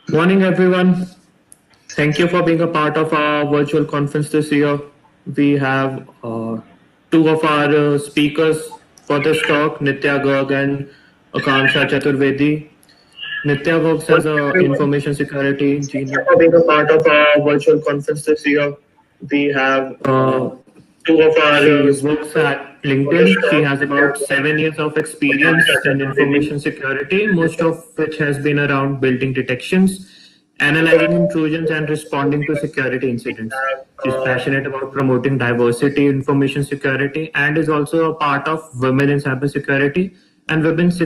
Morning, everyone. Thank you for being a part of our virtual conference this year. We have two of our speakers for this talk, Nitya Garg and Akanksha Chaturvedi. Nitya works as Morning, an everyone. information security Thank you engineer. for being a part of our virtual conference this year. We have two of our She works speakers at for this LinkedIn. She talk, has Nitya about Garg 7 years of and Akanksha experience in Chaturvedi. information security, most of which has been around building detections, analyzing intrusions, and responding to security We incidents. have She's passionate about promoting diversity in information security and is also a part of Women in Cybersecurity and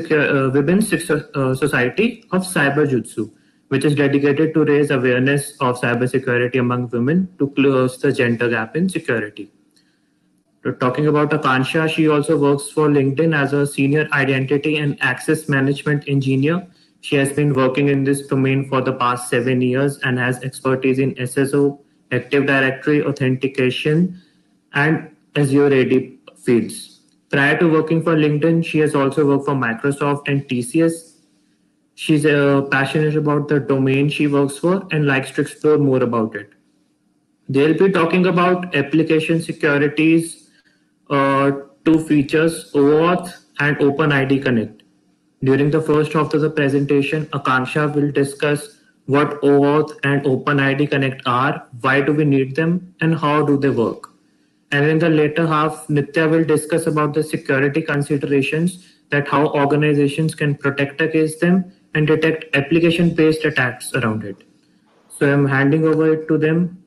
Society of Cyber Jutsu, which is dedicated to raise awareness of cybersecurity among women to close the gender gap in security. Talking about Akansha, she also works for LinkedIn as a senior identity and access management engineer. She has been working in this domain for the past 7 years and has expertise in SSO, Active Directory authentication, and Azure AD fields. Prior to working for LinkedIn, she has also worked for Microsoft and TCS. She's passionate about the domain she works for and likes to explore more about it. They'll be talking about application securities, two features, OAuth and OpenID Connect. During the first half of the presentation, Akanksha will discuss what OAuth and OpenID Connect are, why do we need them, and how do they work. And in the later half, Nitya will discuss about the security considerations that how organizations can protect against them and detect application-based attacks around it. So I'm handing over it to them.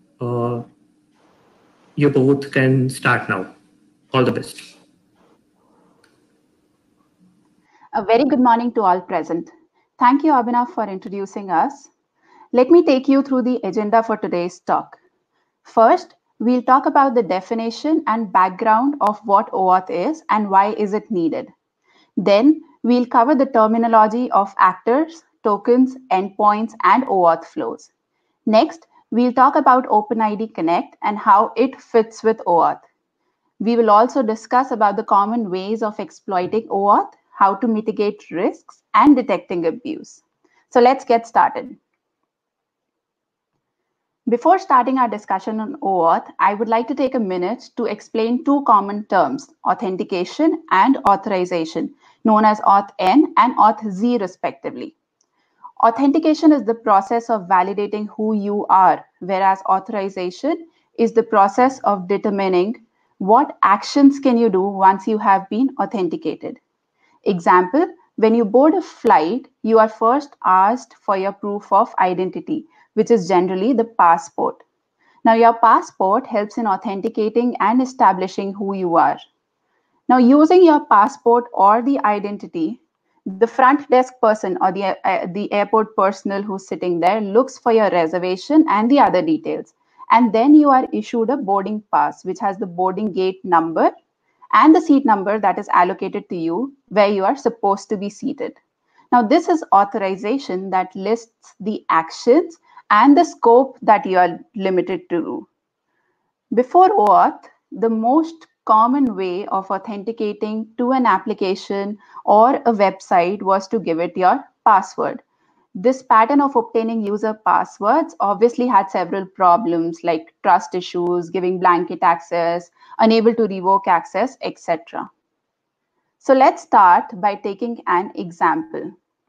You both can start now. All the best. A very good morning to all present. Thank you, Abhinav, for introducing us. Let me take you through the agenda for today's talk. First, we'll talk about the definition and background of what OAuth is and why is it needed. Then, we'll cover the terminology of actors, tokens, endpoints, and OAuth flows. Next, we'll talk about OpenID Connect and how it fits with OAuth. We will also discuss about the common ways of exploiting OAuth, how to mitigate risks, and detecting abuse. So let's get started. Before starting our discussion on OAuth, I would like to take a minute to explain two common terms, authentication and authorization, known as Auth-N and Auth-Z respectively. Authentication is the process of validating who you are, whereas authorization is the process of determining what actions can you do once you have been authenticated. Example, when you board a flight, you are first asked for your proof of identity, which is generally the passport. Now, your passport helps in authenticating and establishing who you are. Now, using your passport or the identity, the front desk person or the airport personnel who's sitting there looks for your reservation and the other details. And then you are issued a boarding pass, which has the boarding gate number and the seat number that is allocated to you where you are supposed to be seated. Now, this is authorization that lists the actions and the scope that you are limited to do. Before OAuth, the most common way of authenticating to an application or a website was to give it your password. This pattern of obtaining user passwords obviously had several problems like trust issues, giving blanket access, unable to revoke access, etc. So let's start by taking an example.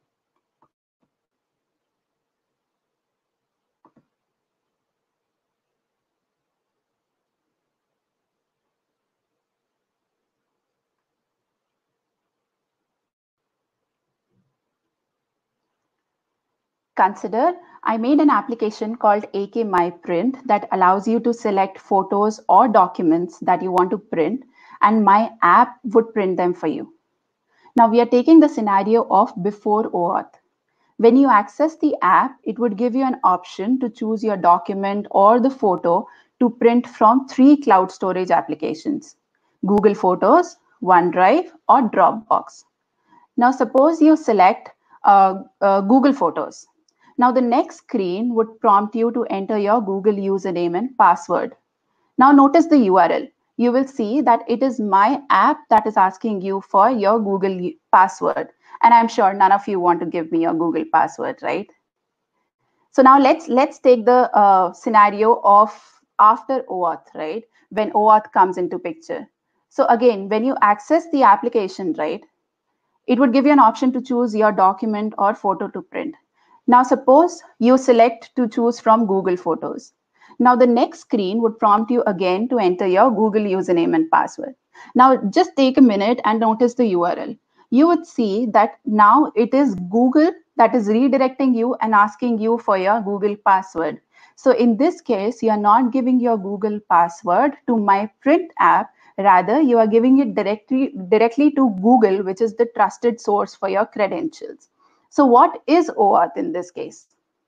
Consider I made an application called AK My Print that allows you to select photos or documents that you want to print, and my app would print them for you. Now we are taking the scenario of before OAuth. When you access the app, it would give you an option to choose your document or the photo to print from 3 cloud storage applications: Google Photos, OneDrive, or Dropbox. Now, suppose you select Google Photos. Now, the next screen would prompt you to enter your Google username and password. Now, notice the URL. You will see that it is my app that is asking you for your Google password. And I'm sure none of you want to give me your Google password, right? So now let's take the scenario of after OAuth, right? When OAuth comes into picture. So again, when you access the application, right, it would give you an option to choose your document or photo to print. Now suppose you select to choose from Google Photos. Now the next screen would prompt you again to enter your Google username and password. Now just take a minute and notice the URL. You would see that now it is Google that is redirecting you and asking you for your Google password. So in this case, you are not giving your Google password to My Print app. Rather, you are giving it directly to Google, which is the trusted source for your credentials. So what is OAuth in this case?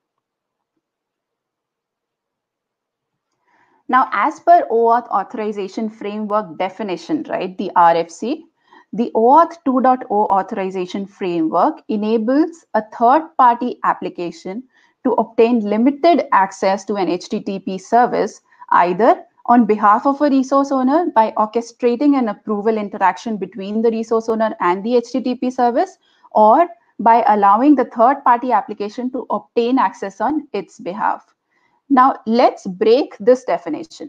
Now, as per OAuth Authorization Framework definition, right, the RFC, the OAuth 2.0 authorization framework enables a third-party application to obtain limited access to an HTTP service, either on behalf of a resource owner by orchestrating an approval interaction between the resource owner and the HTTP service, or by allowing the third-party application to obtain access on its behalf. Now, let's break this definition.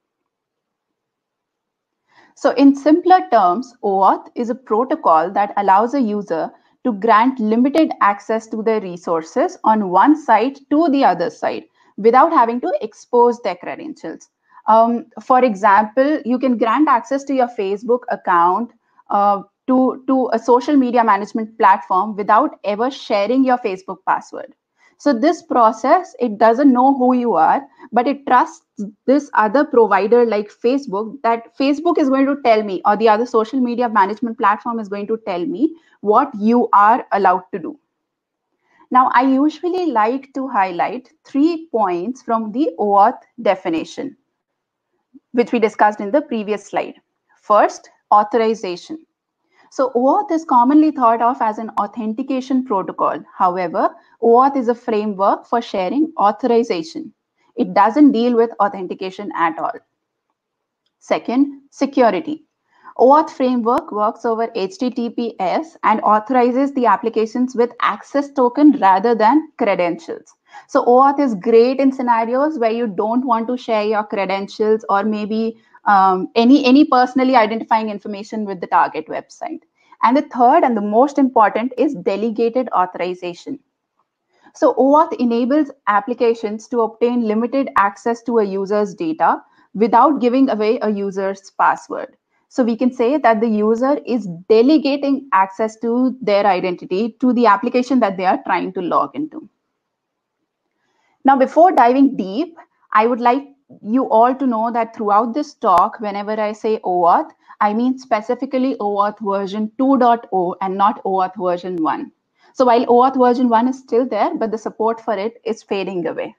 So in simpler terms, OAuth is a protocol that allows a user to grant limited access to their resources on one site to the other site without having to expose their credentials. For example, you can grant access to your Facebook account to a social media management platform without ever sharing your Facebook password. So this process, it doesn't know who you are, but it trusts this other provider like Facebook, that Facebook is going to tell me, or the other social media management platform is going to tell me what you are allowed to do. Now, I usually like to highlight 3 points from the OAuth definition, which we discussed in the previous slide. First, authorization. So OAuth is commonly thought of as an authentication protocol. However, OAuth is a framework for sharing authorization. It doesn't deal with authentication at all. Second, security. OAuth framework works over HTTPS and authorizes the applications with access token rather than credentials. So OAuth is great in scenarios where you don't want to share your credentials or maybe any personally identifying information with the target website. And the third and the most important is delegated authorization. So OAuth enables applications to obtain limited access to a user's data without giving away a user's password. So we can say that the user is delegating access to their identity to the application that they are trying to log into. Now, before diving deep, I would like you all to know that throughout this talk, whenever I say OAuth, I mean specifically OAuth version 2.0 and not OAuth version 1. So while OAuth version 1 is still there, but the support for it is fading away.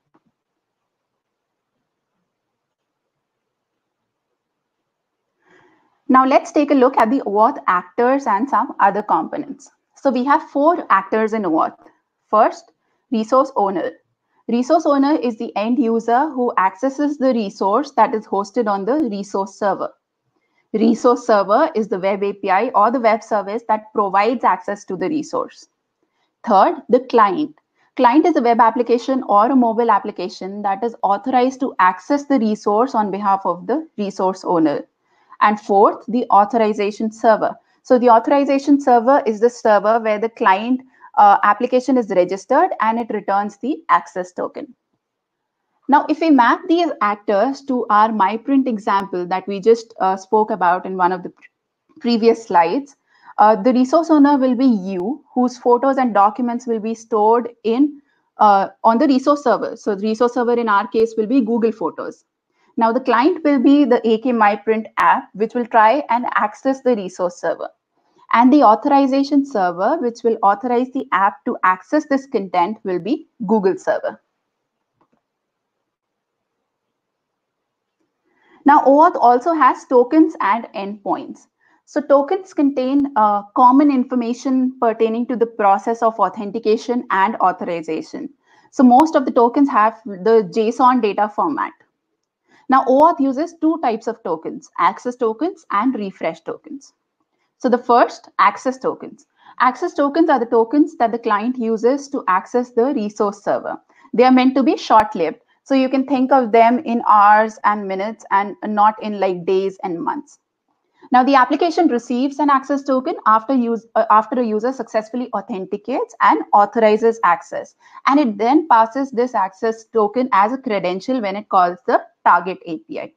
Now let's take a look at the OAuth actors and some other components. So we have 4 actors in OAuth. First, resource owner. Resource owner is the end user who accesses the resource that is hosted on the resource server. Resource server is the web API or the web service that provides access to the resource. Third, the client. Client is a web application or a mobile application that is authorized to access the resource on behalf of the resource owner. And fourth, the authorization server. So the authorization server is the server where the client application is registered and it returns the access token. Now, if we map these actors to our MyPrint example that we just spoke about in one of the previous slides, the resource owner will be you, whose photos and documents will be stored in on the resource server. So the resource server in our case will be Google Photos. Now the client will be the AK MyPrint app, which will try and access the resource server. And the authorization server, which will authorize the app to access this content, will be Google server. Now OAuth also has tokens and endpoints. So tokens contain common information pertaining to the process of authentication and authorization. So most of the tokens have the JSON data format. Now OAuth uses 2 types of tokens, access tokens and refresh tokens. So the first, access tokens. Access tokens are the tokens that the client uses to access the resource server. They are meant to be short-lived. So you can think of them in hours and minutes and not in like days and months. Now, the application receives an access token after a user successfully authenticates and authorizes access. And it then passes this access token as a credential when it calls the target API.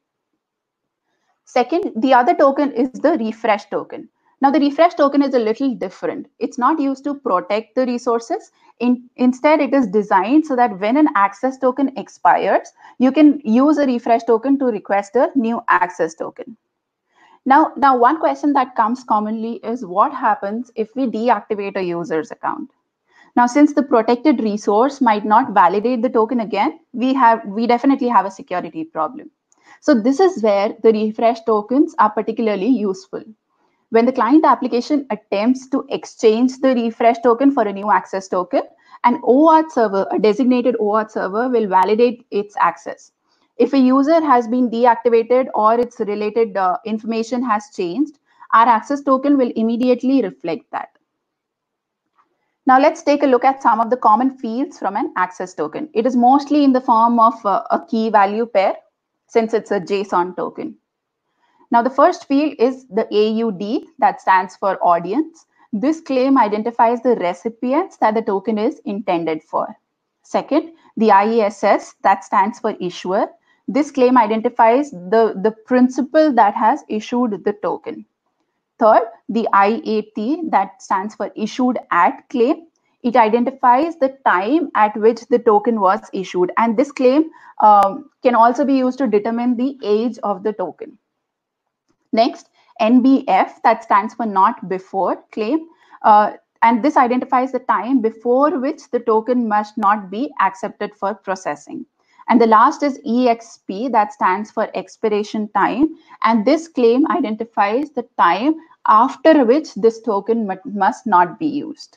Second, the other token is the refresh token. Now, the refresh token is a little different. It's not used to protect the resources. Instead, it is designed so that when an access token expires, you can use a refresh token to request a new access token. Now, one question that comes commonly is what happens if we deactivate a user's account? Now, since the protected resource might not validate the token again, we definitely have a security problem. So this is where the refresh tokens are particularly useful. When the client application attempts to exchange the refresh token for a new access token, an OAuth server, a designated OAuth server, will validate its access. If a user has been deactivated or its related information has changed, our access token will immediately reflect that. Now let's take a look at some of the common fields from an access token. It is mostly in the form of a key value pair, since it's a JSON token. Now the first field is the AUD, that stands for audience. This claim identifies the recipients that the token is intended for. Second, the IESS, that stands for issuer. This claim identifies the principal that has issued the token. Third, the IAT, that stands for issued at claim. It identifies the time at which the token was issued. And this claim can also be used to determine the age of the token. Next, NBF, that stands for not before claim. And this identifies the time before which the token must not be accepted for processing. And the last is EXP, that stands for expiration time. And this claim identifies the time after which this token must not be used.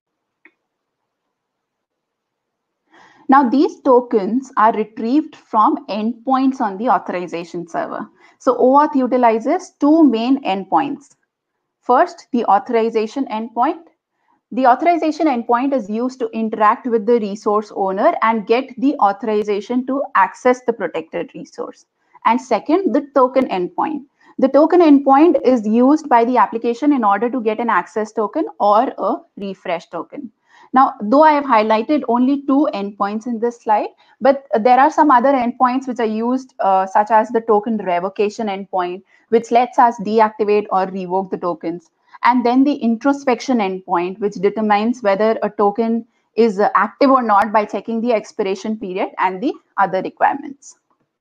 Now, these tokens are retrieved from endpoints on the authorization server. So OAuth utilizes two main endpoints. First, the authorization endpoint. The authorization endpoint is used to interact with the resource owner and get the authorization to access the protected resource. And second, the token endpoint. The token endpoint is used by the application in order to get an access token or a refresh token. Now, though I have highlighted only two endpoints in this slide, but there are some other endpoints which are used, such as the token revocation endpoint, which lets us deactivate or revoke the tokens. And then the introspection endpoint, which determines whether a token is active or not by checking the expiration period and the other requirements.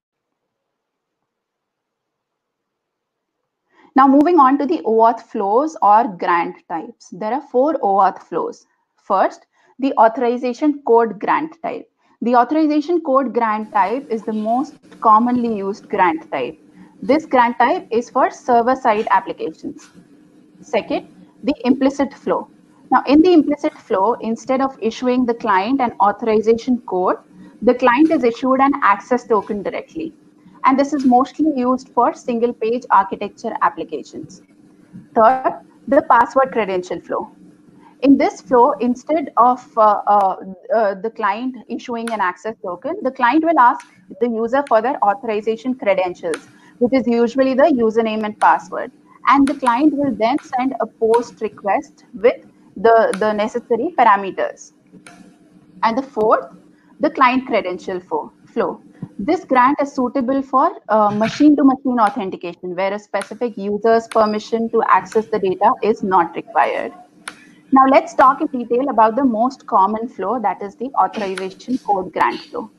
Now, moving on to the OAuth flows or grant types. There are 4 OAuth flows. First, the authorization code grant type. The authorization code grant type is the most commonly used grant type. This grant type is for server-side applications. Second, the implicit flow. Now, in the implicit flow, instead of issuing the client an authorization code, the client is issued an access token directly. And this is mostly used for single-page architecture applications. Third, the password credential flow. In this flow, instead of the client issuing an access token, the client will ask the user for their authorization credentials, which is usually the username and password. And the client will then send a post request with the necessary parameters. And the fourth, the client credential flow. This grant is suitable for machine-to-machine authentication, where a specific user's permission to access the data is not required. Now let's talk in detail about the most common flow, that is the authorization code grant flow.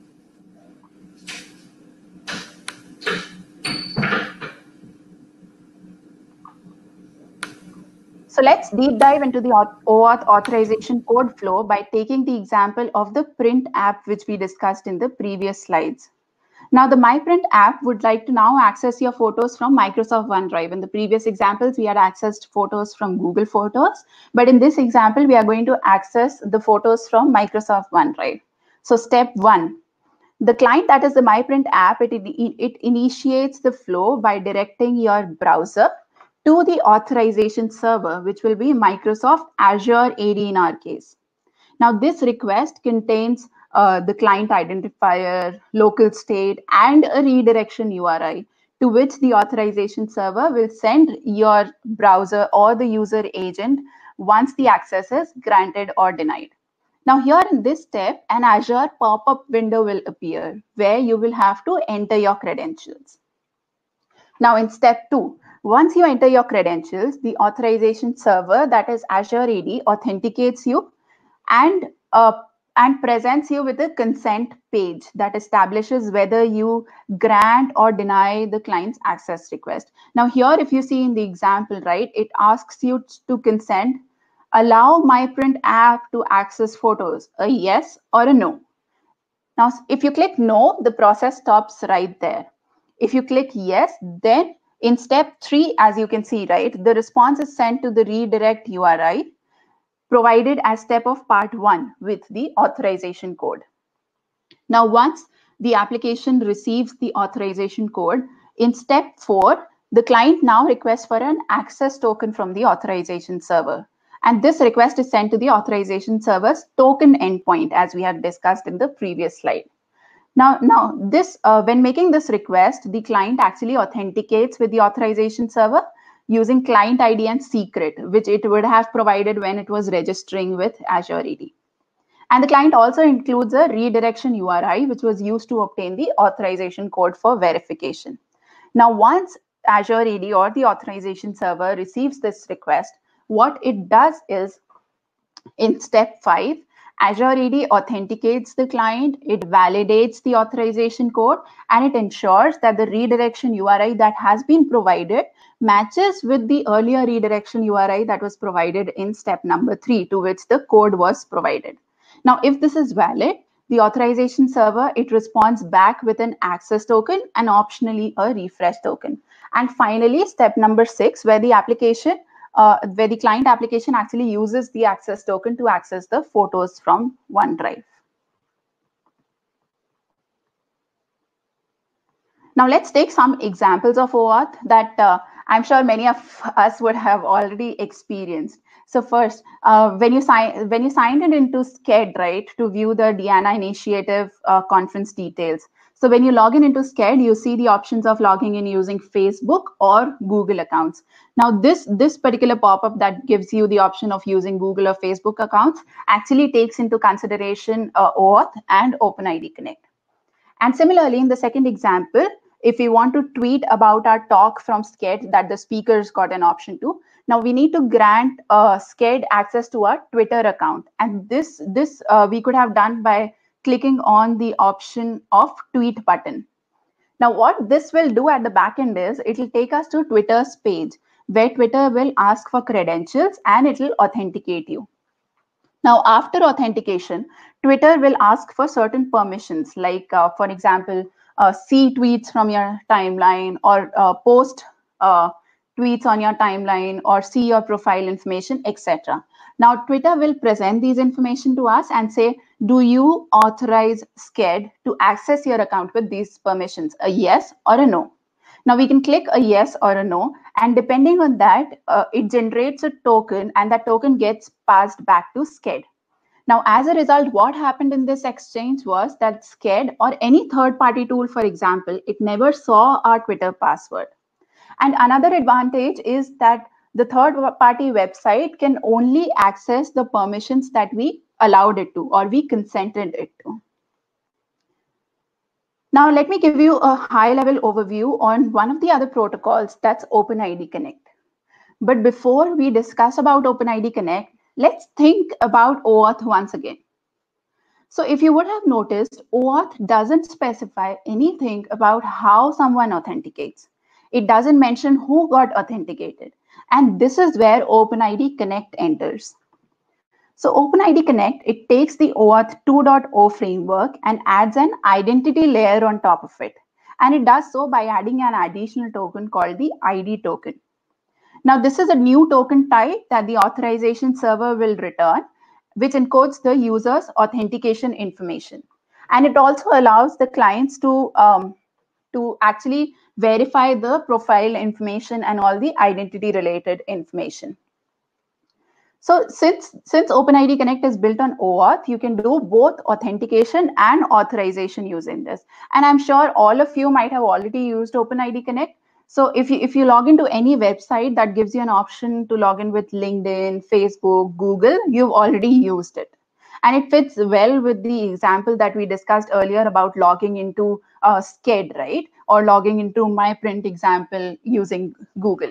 So let's deep dive into the OAuth authorization code flow by taking the example of the print app, which we discussed in the previous slides. Now, the MyPrint app would like to now access your photos from Microsoft OneDrive. In the previous examples, we had accessed photos from Google Photos. But in this example, we are going to access the photos from Microsoft OneDrive. So step 1, the client, that is the MyPrint app, it initiates the flow by directing your browser to the authorization server, which will be Microsoft Azure AD in our case. Now, this request contains the client identifier, local state, and a redirection URI to which the authorization server will send your browser or the user agent once the access is granted or denied. Now here in this step, an Azure pop-up window will appear where you will have to enter your credentials. Now in step 2, once you enter your credentials, the authorization server, that is Azure AD, authenticates you and presents you with a consent page that establishes whether you grant or deny the client's access request. Now here, if you see in the example, right, it asks you to consent, allow MyPrint app to access photos, a yes or a no. Now, if you click no, the process stops right there. If you click yes, then in step 3, as you can see, right, the response is sent to the redirect URI provided as step of part 1 with the authorization code. Now, once the application receives the authorization code, in step 4, the client now requests for an access token from the authorization server. And this request is sent to the authorization server's token endpoint, as we have discussed in the previous slide. Now this when making this request, the client actually authenticates with the authorization server using client ID and secret, which it would have provided when it was registering with Azure AD. And the client also includes a redirection URI, which was used to obtain the authorization code for verification. Now, once Azure AD or the authorization server receives this request, what it does is, in step 5, Azure AD authenticates the client, it validates the authorization code, and it ensures that the redirection URI that has been provided matches with the earlier redirection URI that was provided in step number 3, to which the code was provided. Now, if this is valid, the authorization server, it responds back with an access token and optionally a refresh token. And finally, step number 6, where the application where the client application actually uses the access token to access the photos from OneDrive. Now let's take some examples of OAuth that I'm sure many of us would have already experienced. So first, when you signed in into Sked, right, to view the Diana Initiative conference details. So when you log in into Sked, you see the options of logging in using Facebook or Google accounts. Now this particular pop-up that gives you the option of using Google or Facebook accounts actually takes into consideration OAuth and OpenID Connect. And similarly, in the second example, if we want to tweet about our talk from Sked that the speakers got an option to, now we need to grant Sked access to our Twitter account. And this we could have done by clicking on the option of tweet button. Now what this will do at the back end is it will take us to Twitter's page where Twitter will ask for credentials and it will authenticate you. Now after authentication, Twitter will ask for certain permissions like, for example, see tweets from your timeline or post tweets on your timeline or see your profile information, etc. Now Twitter will present these information to us and say, do you authorize Sked to access your account with these permissions, a yes or a no? Now we can click a yes or a no, and depending on that, it generates a token and that token gets passed back to Sked. Now, as a result, what happened in this exchange was that Sked or any third-party tool, for example, it never saw our Twitter password. And another advantage is that the third-party website can only access the permissions that we allowed it to or we consented it to. Now, let me give you a high-level overview on one of the other protocols, that's OpenID Connect. But before we discuss about OpenID Connect, let's think about OAuth once again. So if you would have noticed, OAuth doesn't specify anything about how someone authenticates. It doesn't mention who got authenticated. And this is where OpenID Connect enters. So OpenID Connect, it takes the OAuth 2.0 framework and adds an identity layer on top of it. And it does so by adding an additional token called the ID token. Now, this is a new token type that the authorization server will return, which encodes the user's authentication information. And it also allows the clients to actually verify the profile information and all the identity related information. So since OpenID Connect is built on OAuth, you can do both authentication and authorization using this. And I'm sure all of you might have already used OpenID Connect. So if you log into any website that gives you an option to log in with LinkedIn, Facebook, Google, you've already used it. And it fits well with the example that we discussed earlier about logging into Sked, right? Or logging into MyPrint example using Google.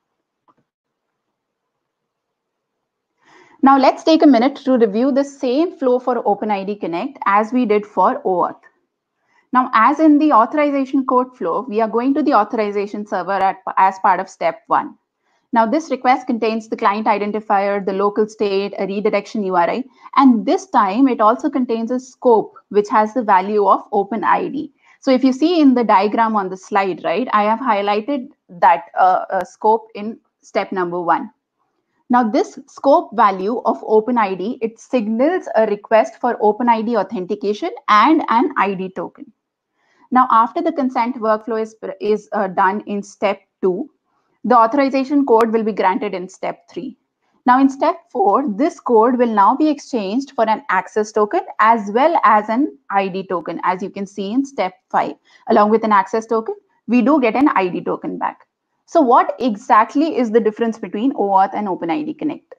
Now let's take a minute to review the same flow for OpenID Connect as we did for OAuth. Now, as in the authorization code flow, we are going to the authorization server as part of step 1. Now, this request contains the client identifier, the local state, a redirection URI, and this time it also contains a scope which has the value of OpenID. So if you see in the diagram on the slide, right, I have highlighted that scope in step number 1. Now, this scope value of OpenID, it signals a request for OpenID authentication and an ID token. Now, after the consent workflow is done in step 2, the authorization code will be granted in step 3. Now, in step 4, this code will now be exchanged for an access token as well as an ID token, as you can see in step 5. Along with an access token, we do get an ID token back. So what exactly is the difference between OAuth and OpenID Connect?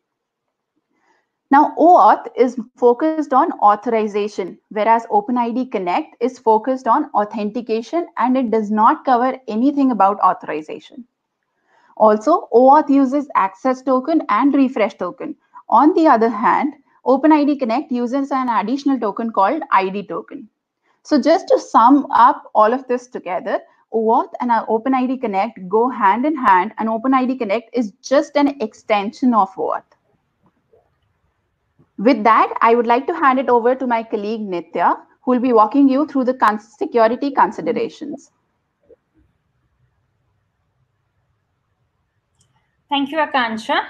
Now, OAuth is focused on authorization, whereas OpenID Connect is focused on authentication, and it does not cover anything about authorization. Also, OAuth uses access token and refresh token. On the other hand, OpenID Connect uses an additional token called ID token. So just to sum up all of this together, OAuth and OpenID Connect go hand in hand, and OpenID Connect is just an extension of OAuth. With that, I would like to hand it over to my colleague Nitya, who will be walking you through the security considerations. Thank you, Akanksha.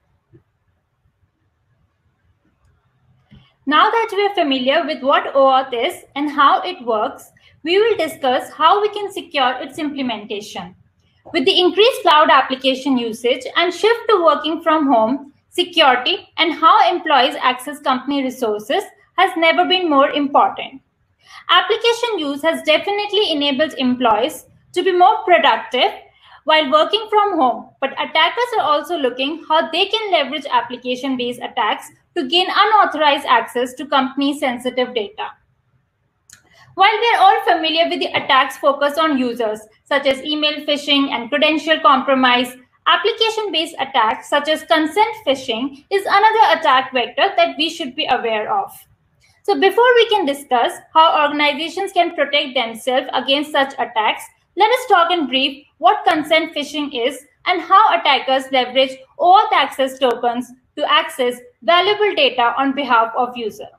Now that we are familiar with what OAuth is and how it works, we will discuss how we can secure its implementation. With the increased cloud application usage and shift to working from home, security and how employees access company resources has never been more important. Application use has definitely enabled employees to be more productive while working from home, but attackers are also looking how they can leverage application-based attacks to gain unauthorized access to company-sensitive data. While we are all familiar with the attacks focused on users, such as email phishing and credential compromise, application-based attacks such as consent phishing is another attack vector that we should be aware of. So before we can discuss how organizations can protect themselves against such attacks, let us talk in brief what consent phishing is and how attackers leverage OAuth access tokens to access valuable data on behalf of users.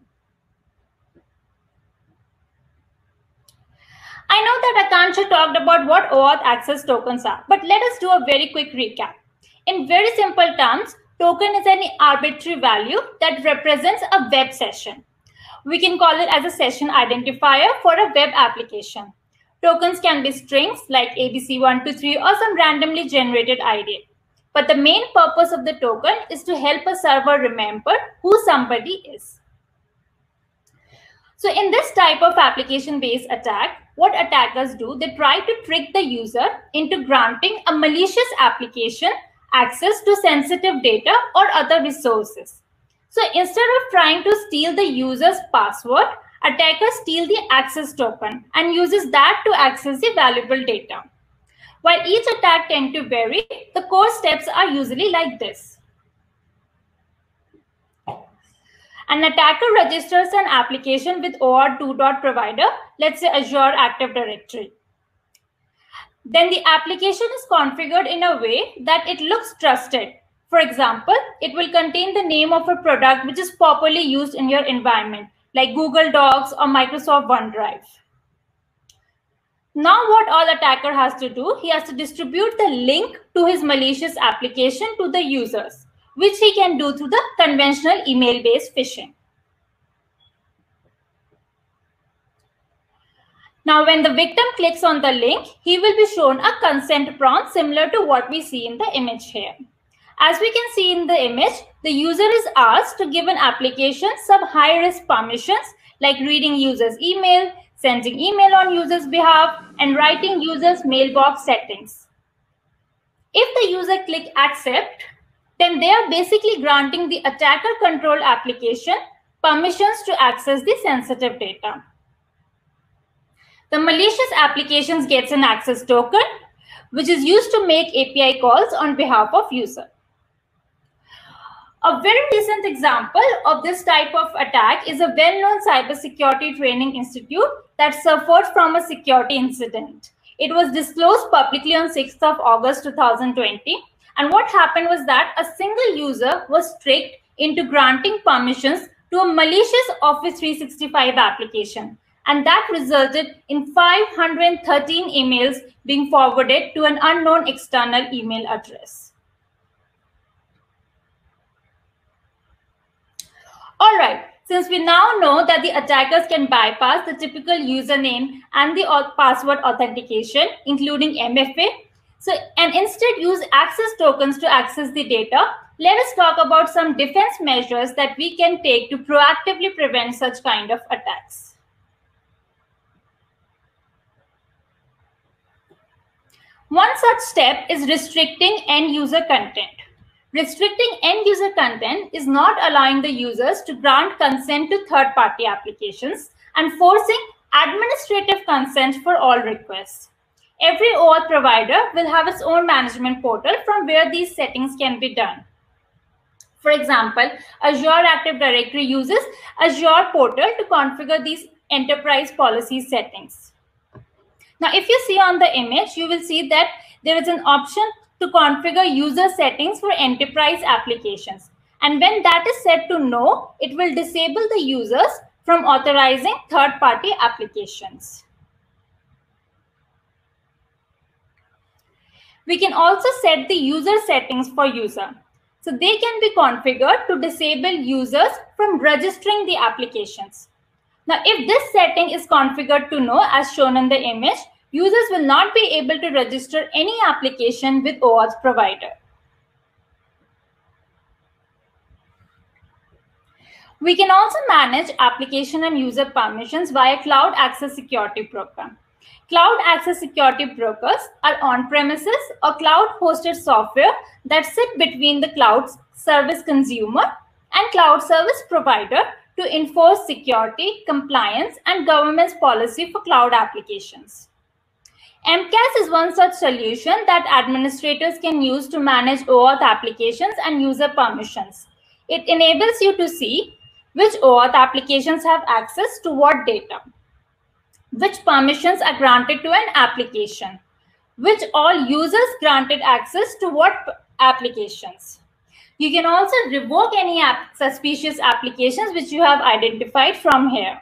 I know that Akanksha talked about what OAuth access tokens are, but let us do a very quick recap. In very simple terms, token is any arbitrary value that represents a web session. We can call it as a session identifier for a web application. Tokens can be strings like ABC123 or some randomly generated ID. But the main purpose of the token is to help a server remember who somebody is. So in this type of application-based attack, what attackers do, they try to trick the user into granting a malicious application access to sensitive data or other resources. So instead of trying to steal the user's password, attackers steal the access token and uses that to access the valuable data. While each attack tends to vary, the core steps are usually like this. An attacker registers an application with OAuth 2. Provider, let's say Azure Active Directory. Then the application is configured in a way that it looks trusted. For example, it will contain the name of a product which is popularly used in your environment, like Google Docs or Microsoft OneDrive. Now what all attacker has to do, he has to distribute the link to his malicious application to the users, which he can do through the conventional email-based phishing. Now, when the victim clicks on the link, he will be shown a consent prompt similar to what we see in the image here. As we can see in the image, the user is asked to give an application some high-risk permissions like reading users' email, sending email on user's behalf, and writing users' mailbox settings. If the user clicks accept, then they are basically granting the attacker-controlled application permissions to access the sensitive data. The malicious applications gets an access token, which is used to make API calls on behalf of user. A very recent example of this type of attack is a well-known cybersecurity training institute that suffered from a security incident. It was disclosed publicly on 6th of August 2020. And what happened was that a single user was tricked into granting permissions to a malicious Office 365 application. And that resulted in 513 emails being forwarded to an unknown external email address. All right, since we now know that the attackers can bypass the typical username and the password authentication, including MFA, and instead use access tokens to access the data, let us talk about some defense measures that we can take to proactively prevent such kind of attacks. One such step is restricting end-user content. Restricting end-user content is not allowing the users to grant consent to third-party applications and forcing administrative consent for all requests. Every OAuth provider will have its own management portal from where these settings can be done. For example, Azure Active Directory uses Azure Portal to configure these enterprise policy settings. Now, if you see on the image, you will see that there is an option to configure user settings for enterprise applications. And when that is set to no, it will disable the users from authorizing third-party applications. We can also set the user settings for user. So they can be configured to disable users from registering the applications. Now, if this setting is configured to no, as shown in the image, users will not be able to register any application with OAuth provider. We can also manage application and user permissions via Cloud Access Security Broker. Cloud Access Security Brokers are on-premises or cloud-hosted software that sit between the cloud service consumer and cloud service provider to enforce security, compliance, and governance policy for cloud applications. MCAS is one such solution that administrators can use to manage OAuth applications and user permissions. It enables you to see which OAuth applications have access to what data, which permissions are granted to an application, which all users granted access to what applications. You can also revoke any suspicious applications which you have identified from here.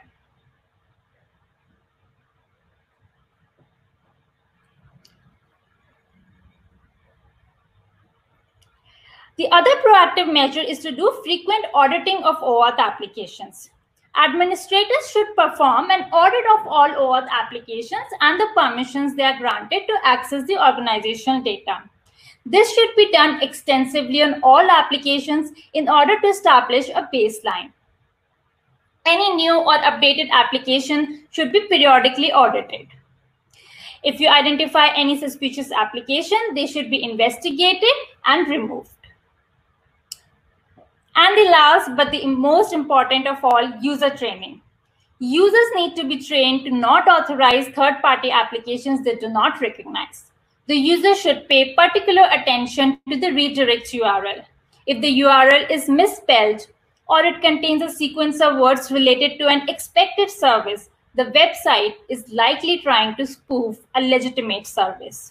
The other proactive measure is to do frequent auditing of OAuth applications. Administrators should perform an audit of all OAuth applications and the permissions they are granted to access the organizational data. This should be done extensively on all applications in order to establish a baseline. Any new or updated application should be periodically audited. If you identify any suspicious application, they should be investigated and removed. And the last, but the most important of all, user training. Users need to be trained to not authorize third-party applications they do not recognize. The user should pay particular attention to the redirect URL. If the URL is misspelled or it contains a sequence of words related to an expected service, the website is likely trying to spoof a legitimate service.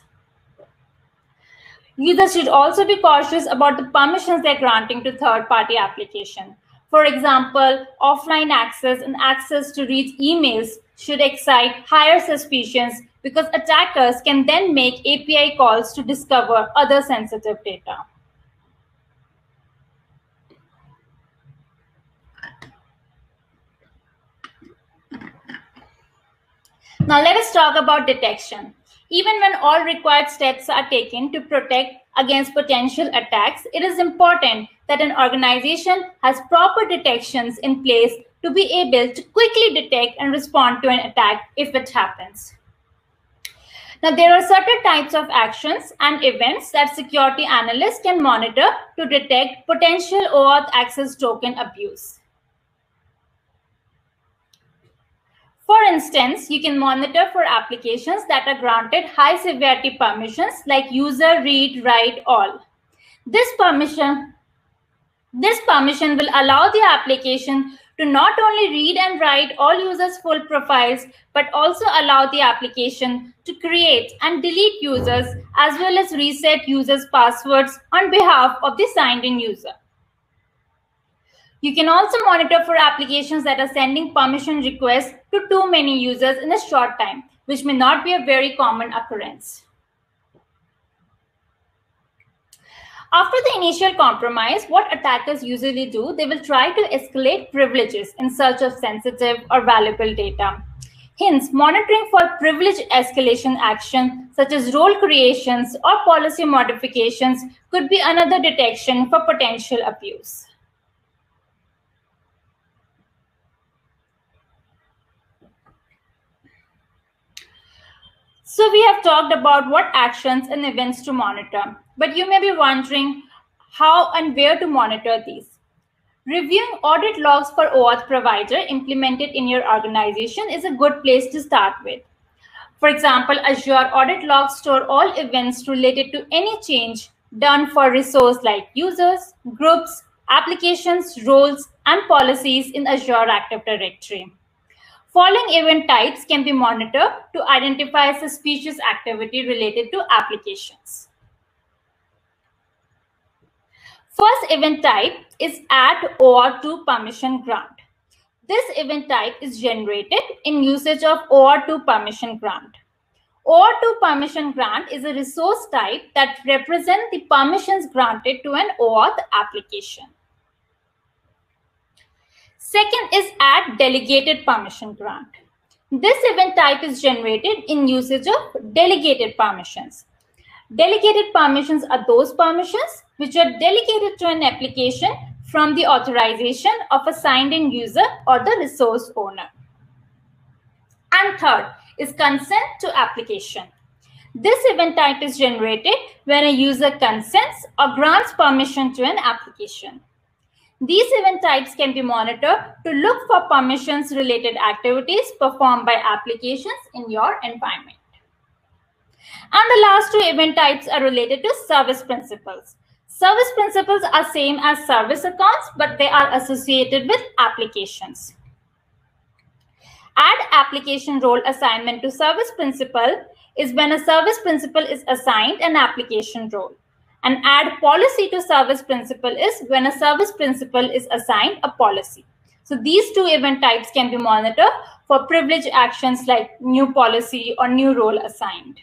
Users should also be cautious about the permissions they're granting to third-party application. For example, offline access and access to read emails should excite higher suspicions because attackers can then make API calls to discover other sensitive data. Now let us talk about detection. Even when all required steps are taken to protect against potential attacks, it is important that an organization has proper detections in place to be able to quickly detect and respond to an attack if it happens. Now, there are certain types of actions and events that security analysts can monitor to detect potential OAuth access token abuse. For instance, you can monitor for applications that are granted high severity permissions like user, read, write, all. This permission will allow the application to not only read and write all users' full profiles, but also allow the application to create and delete users as well as reset users' passwords on behalf of the signed-in user. You can also monitor for applications that are sending permission requests to too many users in a short time, which may not be a very common occurrence. After the initial compromise, what attackers usually do, they will try to escalate privileges in search of sensitive or valuable data. Hence, monitoring for privilege escalation action, such as role creations or policy modifications, could be another detection for potential abuse. So we have talked about what actions and events to monitor, but you may be wondering how and where to monitor these. Reviewing audit logs for OAuth provider implemented in your organization is a good place to start with. For example, Azure audit logs store all events related to any change done for resource like users, groups, applications, roles, and policies in Azure Active Directory. Following event types can be monitored to identify suspicious activity related to applications. First event type is add OAuth to permission grant. This event type is generated in usage of OAuth to permission grant. OAuth to permission grant is a resource type that represents the permissions granted to an OAuth application. Second is add delegated permission grant. This event type is generated in usage of delegated permissions. Delegated permissions are those permissions which are delegated to an application from the authorization of a signed-in user or the resource owner. And third is consent to application. This event type is generated when a user consents or grants permission to an application. These event types can be monitored to look for permissions-related activities performed by applications in your environment. And the last two event types are related to service principals. Service principals are same as service accounts, but they are associated with applications. Add application role assignment to service principal is when a service principal is assigned an application role. And add policy to service principal is when a service principal is assigned a policy. So these two event types can be monitored for privilege actions like new policy or new role assigned.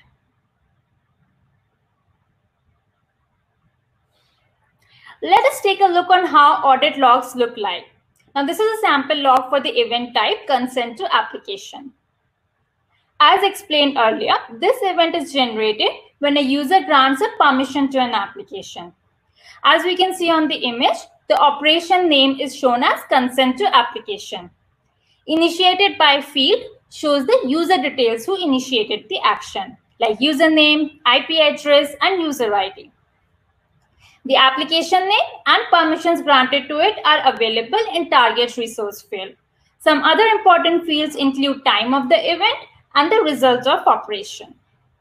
Let us take a look on how audit logs look like. Now this is a sample log for the event type consent to application. As explained earlier, this event is generated when a user grants a permission to an application. As we can see on the image, the operation name is shown as consent to application. Initiated by field shows the user details who initiated the action, like username, IP address, and user ID. The application name and permissions granted to it are available in target resource field. Some other important fields include time of the event and the results of operation.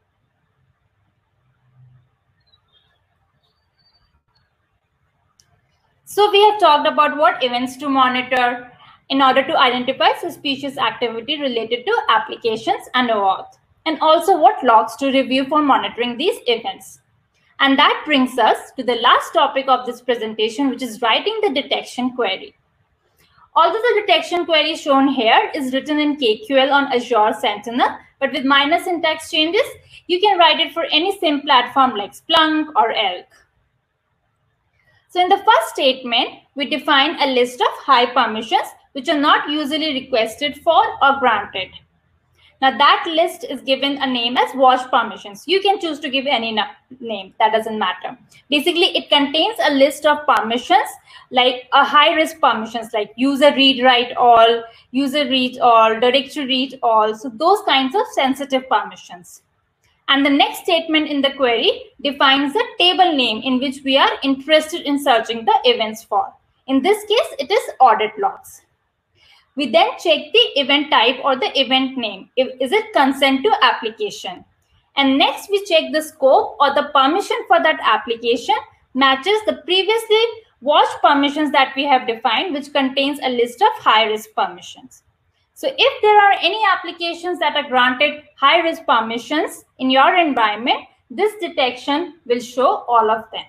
So we have talked about what events to monitor in order to identify suspicious activity related to applications and OAuth, and also what logs to review for monitoring these events. And that brings us to the last topic of this presentation, which is writing the detection query. Although the detection query shown here is written in KQL on Azure Sentinel, but with minor syntax changes, you can write it for any SIEM platform like Splunk or ELK. So in the first statement, we define a list of high permissions which are not usually requested for or granted. Now that list is given a name as watch permissions. You can choose to give any name, that doesn't matter. Basically, it contains a list of permissions, like a high risk permissions like user read write all, user read all, directory read all. So those kinds of sensitive permissions. And the next statement in the query defines the table name in which we are interested in searching the events for. In this case, it is audit logs. We then check the event type or the event name. Is it consent to application? And next we check the scope or the permission for that application matches the previously watched permissions that we have defined, which contains a list of high risk permissions. So if there are any applications that are granted high risk permissions in your environment, this detection will show all of them.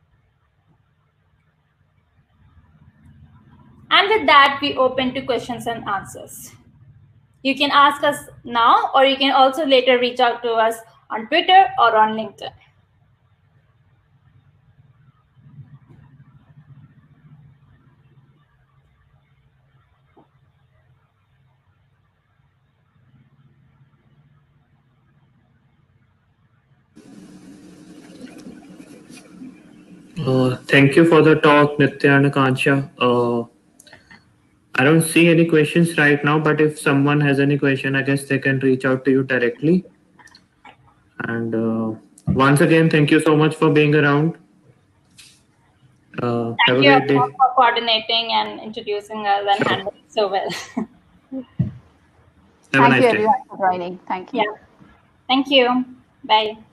And with that, we open to questions and answers. You can ask us now, or you can also later reach out to us on Twitter or on LinkedIn. Thank you for the talk, Nitya and Akansha. I don't see any questions right now, but if someone has any question, I guess they can reach out to you directly. And once again, thank you so much for being around. Thank you for coordinating and introducing us and handling it so well. Thank you everyone for joining. Thank you. Yeah. Thank you. Bye.